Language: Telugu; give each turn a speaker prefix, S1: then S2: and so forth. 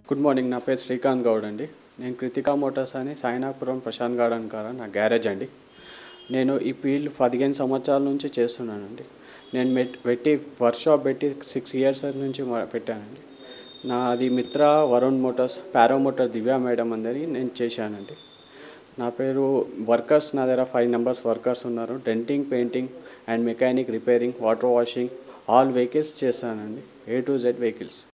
S1: Good morning. నా పేరు శ్రీకాంత్ గౌడ్ అండి. నేను కృతికా మోటార్స్ అని సాయినాపురం ప్రశాంత్ గార్డెన్ కారా నా గ్యారేజ్ అండి. నేను ఈ ఫీల్డ్ 15 సంవత్సరాల నుంచి చేస్తున్నానండి. నేను వర్క్షాప్ పెట్టి 6 ఇయర్స్ నుంచి పెట్టానండి. నాది Mitra Varun motors paramotor Divya madam అందరి నేను చేశానండి. నా పేరు వర్కర్స్ నా దగ్గర 5 మెంబర్స్ వర్కర్స్ ఉన్నారు. Denting, painting and mechanic, repairing, water washing all vehicles చేస్తానండి. A to Z vehicles.